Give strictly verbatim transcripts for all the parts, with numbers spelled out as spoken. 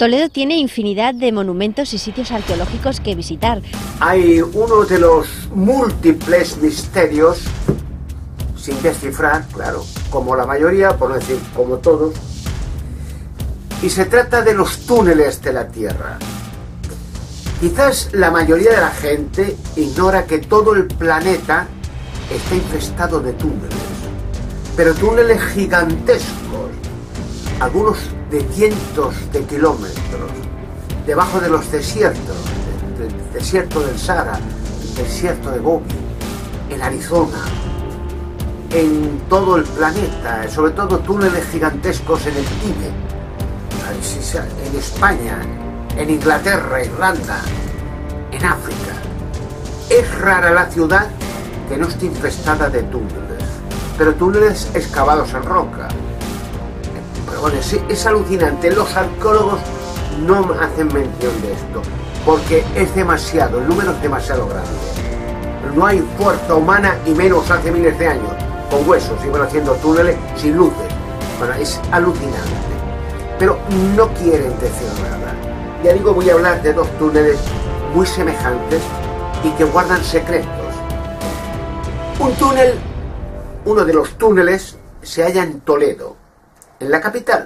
Toledo tiene infinidad de monumentos y sitios arqueológicos que visitar. Hay uno de los múltiples misterios, sin descifrar, claro, como la mayoría, por no decir como todos, y se trata de los túneles de la Tierra. Quizás la mayoría de la gente ignora que todo el planeta está infestado de túneles, pero túneles gigantescos, algunos de cientos de kilómetros, debajo de los desiertos, del desierto del Sahara, el desierto de Gobi, en Arizona, en todo el planeta, sobre todo túneles gigantescos en el Tíbet, en España, en Inglaterra, Irlanda, en África. Es rara la ciudad que no esté infestada de túneles, pero túneles excavados en roca. Pero bueno, es, es alucinante. Los arqueólogos no hacen mención de esto, porque es demasiado, el número es demasiado grande. No hay fuerza humana, y menos hace miles de años, con huesos, iban haciendo túneles sin luces. Bueno, es alucinante. Pero no quieren decir nada. Ya digo, voy a hablar de dos túneles muy semejantes y que guardan secretos. Un túnel, uno de los túneles, se halla en Toledo, en la capital.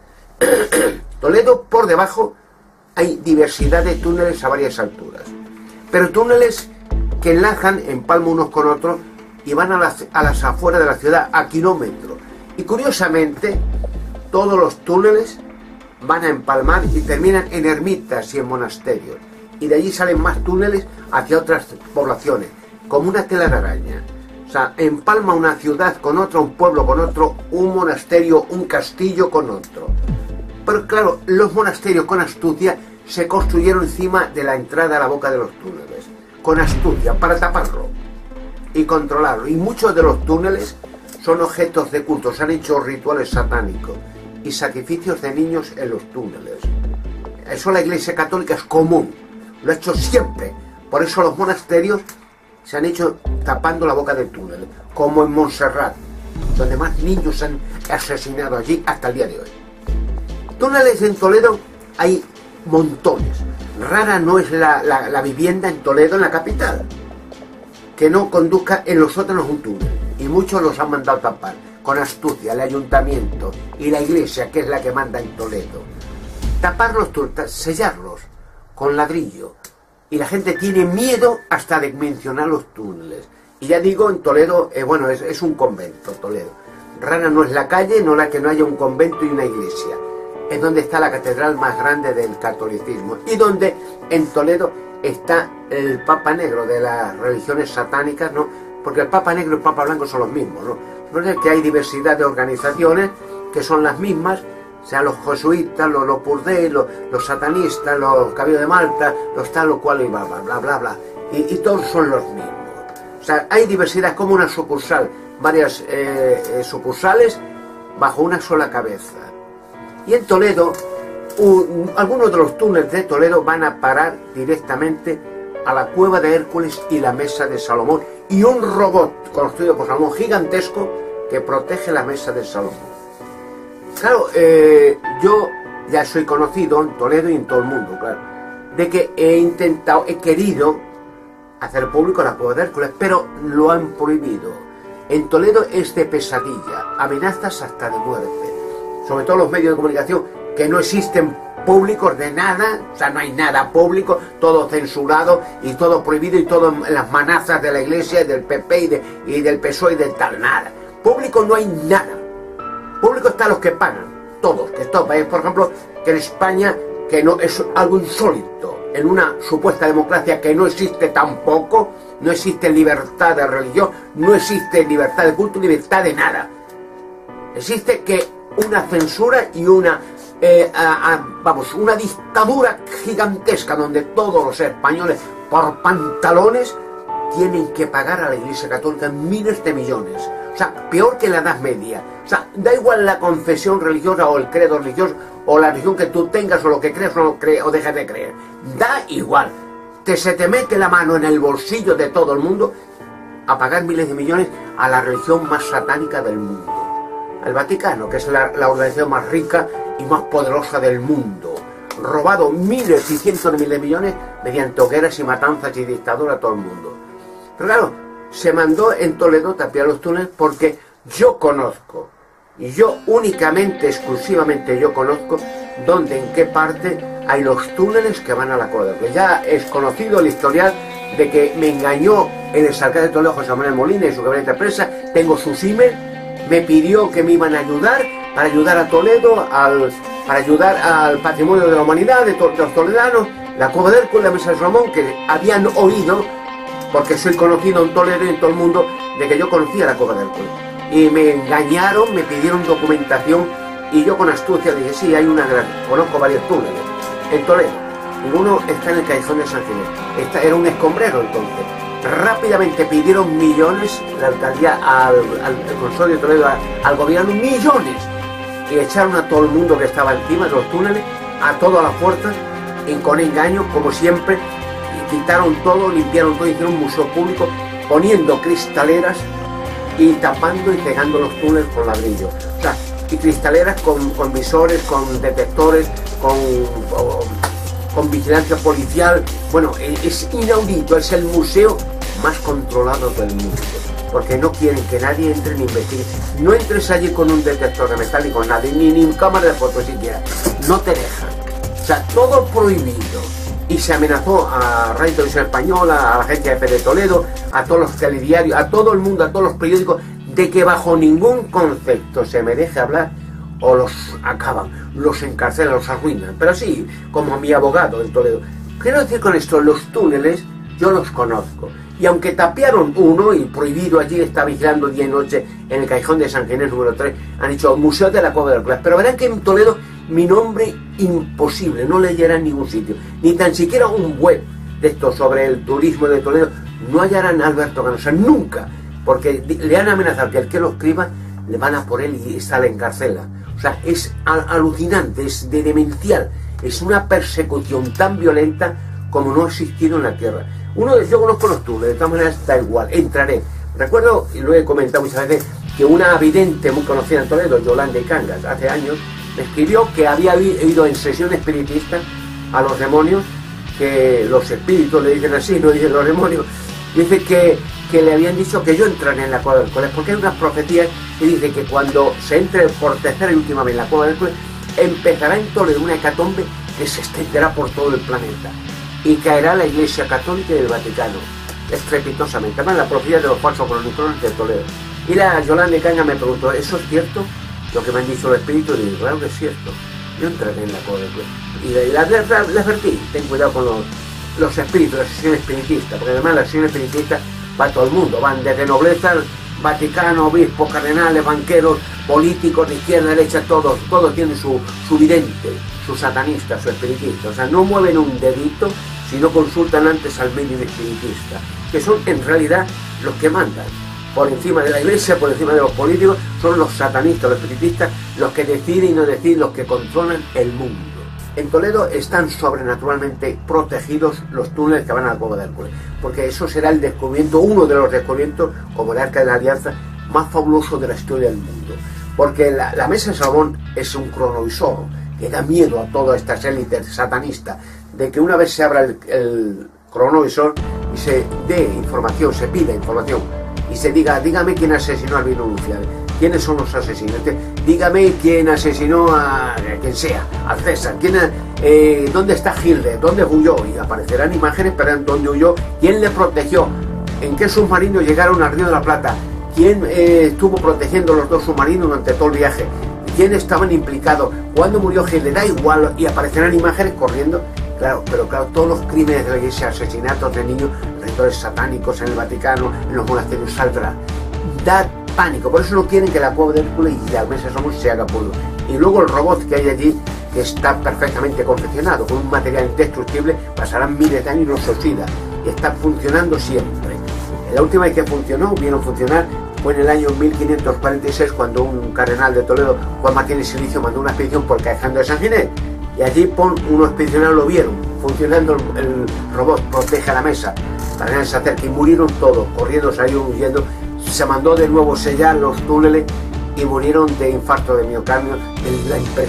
Toledo, por debajo, hay diversidad de túneles a varias alturas, pero túneles que enlazan, empalman unos con otros y van a las, a las afueras de la ciudad a kilómetros. Y curiosamente, todos los túneles van a empalmar y terminan en ermitas y en monasterios. Y de allí salen más túneles hacia otras poblaciones, como una telaraña. O sea, empalma una ciudad con otra, un pueblo con otro, un monasterio, un castillo con otro. Pero claro, los monasterios con astucia se construyeron encima de la entrada a la boca de los túneles, con astucia, para taparlo y controlarlo. Y muchos de los túneles son objetos de culto, se han hecho rituales satánicos y sacrificios de niños en los túneles. Eso la Iglesia Católica es común, lo ha hecho siempre. Por eso los monasterios se han hecho tapando la boca del túnel, como en Montserrat, donde más niños se han asesinado allí hasta el día de hoy. Túneles en Toledo hay montones. Rara no es la, la, la vivienda en Toledo, en la capital, que no conduzca en los sótanos un túnel, y muchos los han mandado tapar con astucia el ayuntamiento y la iglesia, que es la que manda en Toledo. Tapar los túneles, sellarlos con ladrillo, y la gente tiene miedo hasta de mencionar los túneles. Y ya digo, en Toledo, eh, bueno, es, es un convento, Toledo. Rara no es la calle, no la que no haya un convento y una iglesia. Es donde está la catedral más grande del catolicismo, y donde en Toledo está el Papa Negro de las religiones satánicas, ¿no? Porque el Papa Negro y el Papa Blanco son los mismos, ¿no? Pero es que hay diversidad de organizaciones que son las mismas, sean los jesuitas, los Opus Dei, los, los satanistas, los Cabildo de Malta, los tal o cual y bla, bla, bla, bla, bla. Y, y todos son los mismos. O sea, hay diversidad como una sucursal, varias eh, eh, sucursales bajo una sola cabeza. Y en Toledo, un, algunos de los túneles de Toledo van a parar directamente a la cueva de Hércules y la mesa de Salomón, y un robot construido por Salomón gigantesco que protege la mesa de Salomón. Claro, eh, yo ya soy conocido en Toledo y en todo el mundo, claro, de que he intentado, he querido hacer público la cueva de Hércules, pero lo han prohibido. En Toledo es de pesadilla, amenazas hasta de muerte. Sobre todo los medios de comunicación, que no existen públicos de nada, o sea, no hay nada público, todo censurado y todo prohibido, y todo en las manazas de la Iglesia y del P P y, de, y del P S O E y del tal, nada. Público no hay nada. Público están los que pagan, todos, que esto, por ejemplo, que en España, que no es algo insólito, en una supuesta democracia que no existe tampoco, no existe libertad de religión, no existe libertad de culto, libertad de nada. Existe que una censura y una, eh, a, a, vamos, una dictadura gigantesca donde todos los españoles, por pantalones, tienen que pagar a la Iglesia Católica miles de millones. O sea, peor que la Edad Media. O sea, da igual la confesión religiosa o el credo religioso o la religión que tú tengas o lo que creas o, no cre o dejes de creer. Da igual. Que se te mete la mano en el bolsillo de todo el mundo a pagar miles de millones a la religión más satánica del mundo. Al Vaticano, que es la, la organización más rica y más poderosa del mundo. robado miles y cientos de miles de millones mediante hogueras y matanzas y dictadura a todo el mundo. Pero claro, se mandó en Toledo tapiar los túneles porque yo conozco, y yo únicamente, exclusivamente yo conozco, dónde, en qué parte hay los túneles que van a la Cueva del Hércules. Ya es conocido el historial de que me engañó el exalcalde de Toledo, José Manuel Molina, y su gabinete de prensa. Tengo sus emails, me pidió que me iban a ayudar, para ayudar a Toledo, al, para ayudar al patrimonio de la humanidad, de, to, de los toledanos, la Cueva del Hércules, la Mesa de Salomón, que habían oído, porque soy conocido en Toledo y en todo el mundo, de que yo conocía la Cueva del Hércules. Y me engañaron, me pidieron documentación, y yo con astucia dije, sí, hay una gran, conozco varios túneles en Toledo, y uno está en el Callejón de San Ginés. Esta era un escombrero entonces. Rápidamente pidieron millones, la alcaldía al, al, al Consorcio de Toledo, al, al gobierno, millones, y echaron a todo el mundo que estaba encima de los túneles, a todas las puertas, y con engaño, como siempre, y quitaron todo, limpiaron todo, hicieron un museo público, poniendo cristaleras y tapando y cegando los túneles con ladrillo. O sea, y cristaleras con, con visores, con detectores, con, o, con vigilancia policial. Bueno, es inaudito, es el museo más controlado del mundo, porque no quieren que nadie entre ni investigue. No entres allí con un detector de metal ni con nadie, ni, ni un cámara de fotos siquiera, no te dejan. O sea, todo prohibido. Y se amenazó a Radio Televisión Española, a la agencia F de Toledo, a todos los telediarios, a todo el mundo, a todos los periódicos, de que bajo ningún concepto se me deje hablar o los acaban, los encarcelan, los arruinan. Pero sí, como mi abogado en Toledo. Quiero decir con esto, los túneles yo los conozco. Y aunque tapiaron uno y prohibido, allí está vigilando día y noche en el Callejón de San Ginés número tres, han dicho Museo de la Cueva del Hércules. Pero verán que en Toledo mi nombre imposible, no leyera en ningún sitio, ni tan siquiera un web de esto sobre el turismo de Toledo, no hallarán a Alberto Canosa, nunca, porque le han amenazado que el que lo escriba le van a por él y sale en carcela. O sea, es al alucinante, es de demencial, es una persecución tan violenta como no ha existido en la tierra. Uno de yo conozco los túneles, de todas maneras da igual, entraré. Recuerdo, y lo he comentado muchas veces, que una vidente muy conocida en Toledo, Yolanda Cangas, hace años, me escribió que había ido en sesión espiritista a los demonios, que los espíritus le dicen así, no dicen los demonios, dice que, que le habían dicho que yo entraré en la Cueva del Hércules, porque hay unas profecías que dicen que cuando se entre por tercera y última vez en la Cueva del Hércules, empezará en Toledo una hecatombe que se extenderá por todo el planeta, y caerá la Iglesia Católica y el Vaticano, estrepitosamente. Además, la profecía de los falsos cronicrones de Toledo. Y la Yolanda Cangas me preguntó, ¿eso es cierto? Lo que me han dicho los espíritus, y digo, claro que es cierto, yo entraré en la Cueva del Hércules. Y les advertí, ten cuidado con los, los espíritus, la sesión espiritista, porque además la sesión espiritista va a todo el mundo, van desde nobleza, Vaticano, obispos, cardenales, banqueros, políticos de izquierda, derecha, todos, todos tienen su, su vidente, su satanista, su espiritista. O sea, no mueven un dedito si no consultan antes al medio espiritista, que son en realidad los que mandan. Por encima de la iglesia, por encima de los políticos, son los satanistas, los espiritistas, los que deciden y no deciden, los que controlan el mundo. En Toledo están sobrenaturalmente protegidos los túneles que van a la Cueva del Hércules, porque eso será el descubrimiento, uno de los descubrimientos, como el Arca de la Alianza, más fabuloso de la historia del mundo. Porque la, la Mesa de Salomón es un cronovisor que da miedo a todas estas élites satanistas, de que una vez se abra el, el cronovisor y se dé información, se pida información, y se diga, dígame quién asesinó al Albino Nupcial, quiénes son los asesinos, dígame quién asesinó a, a quien sea, al César, quién, eh, dónde está Gilde, dónde huyó, y aparecerán imágenes, pero dónde huyó, quién le protegió, en qué submarino llegaron al Río de la Plata, quién eh, estuvo protegiendo los dos submarinos durante todo el viaje, quién estaban implicados, cuándo murió Gilde, da igual, y aparecerán imágenes corriendo. Claro, pero claro, todos los crímenes de la iglesia, asesinatos de niños, rituales satánicos en el Vaticano, en los monasterios, saldrá. Da pánico, por eso no quieren que la Cueva del Hércules y la Mesa de Salomón se haga polvo. Y luego el robot que hay allí, que está perfectamente confeccionado, con un material indestructible, pasarán miles de años y no se oxida. Y está funcionando siempre. La última vez que funcionó, vieron funcionar, fue en el año mil quinientos cuarenta y seis, cuando un cardenal de Toledo, Juan Martín Silicio, mandó una expedición por el Callejón de San Ginés. Y allí pon, unos expedicionarios lo vieron, funcionando el, el robot, protege a la mesa, para que nadie se acerque, y murieron todos, corriendo, salieron huyendo. Se mandó de nuevo sellar los túneles y murieron de infarto de miocardio, de la impresión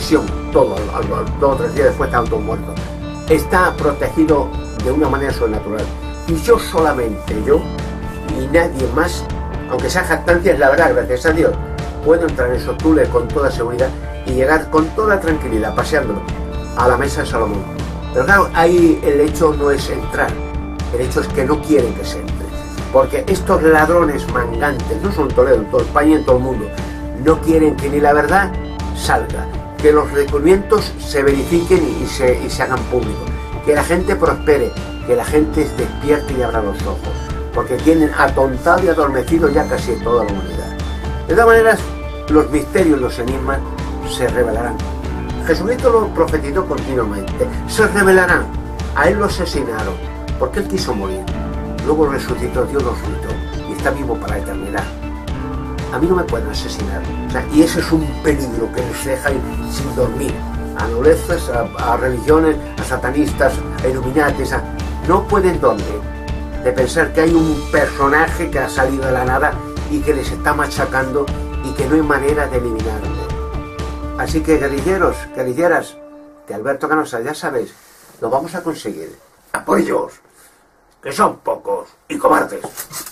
todo, al, al, al, dos o tres días después estaban todos muertos. Está protegido de una manera sobrenatural. Y yo solamente, yo y nadie más, aunque sea jactancia, es la verdad, gracias a Dios, puedo entrar en esos túneles con toda seguridad y llegar con toda tranquilidad, paseándolo, a la mesa de Salomón. Pero claro, ahí el hecho no es entrar, el hecho es que no quieren que se entre. Porque estos ladrones mangantes, no son Toledo, en toda España y en todo el mundo, no quieren que ni la verdad salga, que los descubrimientos se verifiquen y se, y se hagan públicos, que la gente prospere, que la gente despierte y abra los ojos, porque tienen atontado y adormecido ya casi toda la humanidad. De todas maneras, los misterios, los enigmas, se revelarán. Jesucristo lo profetizó continuamente, se revelarán. A él lo asesinaron, porque él quiso morir. Luego resucitó, Dios lo resucitó y está vivo para la eternidad. A mí no me pueden asesinar. O sea, y ese es un peligro que nos deja sin dormir. A nolezas, a, a religiones, a satanistas, a iluminatis, a... no pueden dormir de pensar que hay un personaje que ha salido de la nada y que les está machacando y que no hay manera de eliminarle. Así que, guerrilleros, guerrilleras de Alberto Canosa, ya sabéis, lo vamos a conseguir. Apoyos, que son pocos y cobardes.